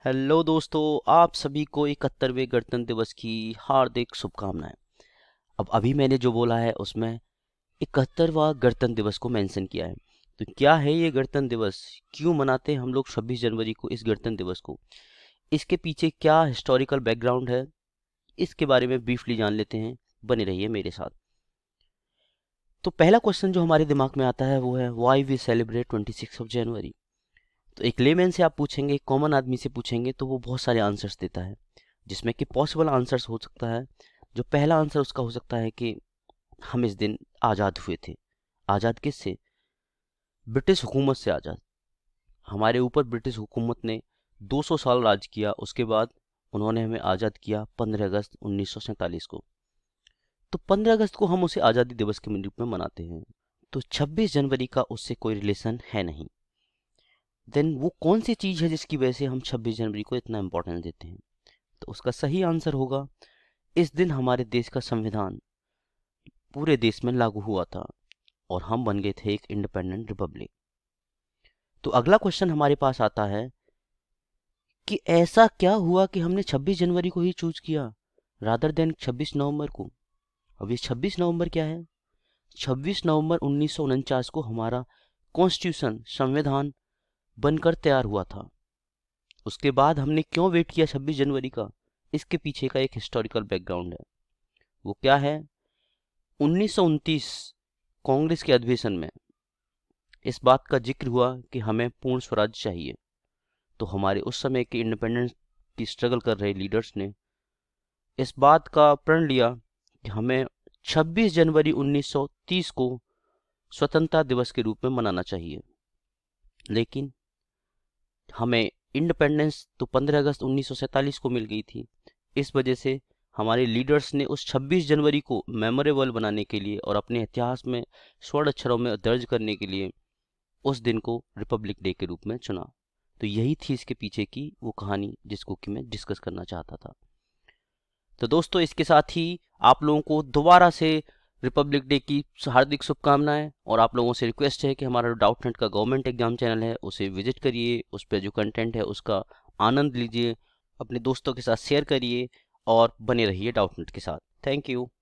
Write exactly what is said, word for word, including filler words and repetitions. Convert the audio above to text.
Hello दोस्तों, आप सभी को इकहत्तरवें गणतंत्र दिवस की हार्दिक शुभकामनाएं। अब अभी मैंने जो बोला है उसमें इकहत्तरवां गणतंत्र दिवस को मेंशन किया है। तो क्या है ये गणतंत्र दिवस, क्यों मनाते हैं हम लोग छब्बीस जनवरी को इस गणतंत्र दिवस को, इसके पीछे क्या हिस्टोरिकल बैकग्राउंड है, इसके बारे में ब्रीफली जान लेते हैं। बने रहिए मेरे साथ। तो पहला क्वेश्चन जो हमारे दिमाग में आता है वो है why we celebrate twenty six of January. तो एक लेमैन से आप पूछेंगे, कॉमन आदमी से पूछेंगे तो वो बहुत सारे आंसर्स देता है, जिसमें कि पॉसिबल आंसर्स हो सकता है। जो पहला आंसर उसका हो सकता है कि हम इस दिन आज़ाद हुए थे। आज़ाद किससे? ब्रिटिश हुकूमत से आज़ाद। हमारे ऊपर ब्रिटिश हुकूमत ने दो सौ साल राज किया, उसके बाद उन्होंने हमें आज़ाद किया पंद्रह अगस्त उन्नीस सौ सैंतालीस को। तो पंद्रह अगस्त को हम उसे आज़ादी दिवस के रूप में मनाते हैं। तो छब्बीस जनवरी का उससे कोई रिलेशन है नहीं। देन वो कौन सी चीज़ है जिसकी वजह से हम छब्बीस जनवरी को इतना इम्पोर्टेंस देते हैं? तो उसका सही आंसर होगा, इस दिन हमारे देश का संविधान पूरे देश में लागू हुआ था और हम बन गए थे एक इंडिपेंडेंट रिपब्लिक। तो अगला क्वेश्चन हमारे पास आता है कि ऐसा क्या हुआ कि हमने छब्बीस जनवरी को ही चूज किया रादर देन छब्बीस नवंबर को। अब ये छब्बीस नवंबर क्या है? छब्बीस नवंबर उन्नीस सौ उनचास को हमारा कॉन्स्टिट्यूशन संविधान बनकर तैयार हुआ था। उसके बाद हमने क्यों वेट किया छब्बीस जनवरी का, इसके पीछे का एक हिस्टोरिकल बैकग्राउंड है। वो क्या है? उन्नीस सौ उनतीस कांग्रेस के अधिवेशन में इस बात का जिक्र हुआ कि हमें पूर्ण स्वराज चाहिए। तो हमारे उस समय के इंडिपेंडेंस की स्ट्रगल कर रहे लीडर्स ने इस बात का प्रण लिया कि हमें छब्बीस जनवरी उन्नीस सौ तीस को स्वतंत्रता दिवस के रूप में मनाना चाहिए। लेकिन हमें इंडिपेंडेंस तो पंद्रह अगस्त उन्नीस सौ सैंतालीस को मिल गई थी। इस वजह से हमारे लीडर्स ने उस छब्बीस जनवरी को मेमोरेबल बनाने के लिए और अपने इतिहास में स्वर्ण अक्षरों में दर्ज करने के लिए उस दिन को रिपब्लिक डे के रूप में चुना। तो यही थी इसके पीछे की वो कहानी जिसको कि मैं डिस्कस करना चाहता था। तो दोस्तों, इसके साथ ही आप लोगों को दोबारा से रिपब्लिक डे की हार्दिक शुभकामनाएं। और आप लोगों से रिक्वेस्ट है कि हमारा डाउट नेट का गवर्नमेंट एग्जाम चैनल है, उसे विजिट करिए, उस पर जो कंटेंट है उसका आनंद लीजिए, अपने दोस्तों के साथ शेयर करिए और बने रहिए डाउट नेट के साथ। Thank you.